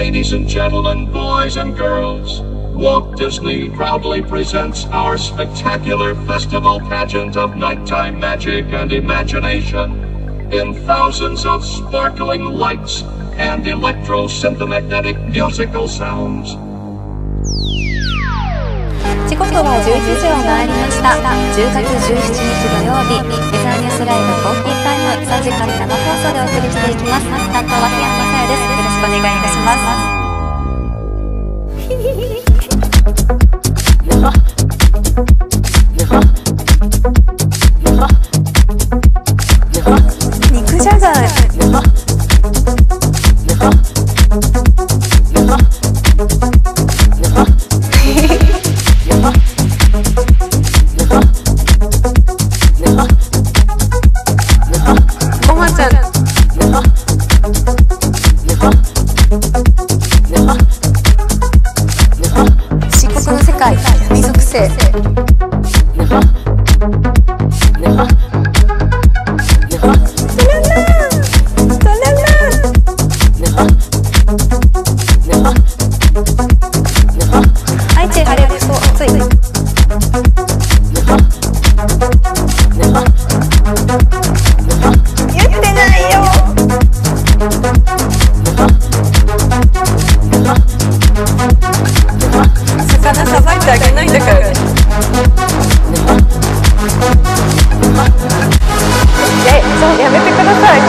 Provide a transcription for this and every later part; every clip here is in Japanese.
Ladies and gentlemen, boys and girls, Walt Disney proudly presents our spectacular festival pageant of nighttime magic and imagination in thousands of sparkling lights and electro-synthomagnetic musical sounds. 時刻は11時を回りました。10月17日土曜日、ウェザーニュースライブコーヒータイム3時間生放送でお送りしていきます。担当は檜山雅也です。よろしくお願いいたします。肉じゃがい。ごまちゃん。漆黒の世界、闇属性。愛知晴れくそ暑い。言ってないよ。魚さばいてあげないんだからね。そうやめてください。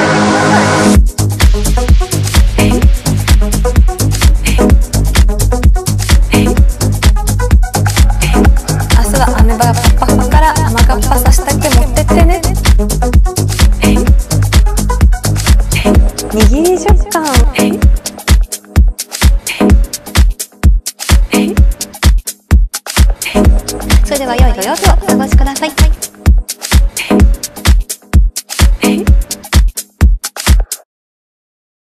明日はアメバがパッパッパから甘がっぱさしたけ持ってってね。握り食感。それでは良い土曜日をお過ごしください。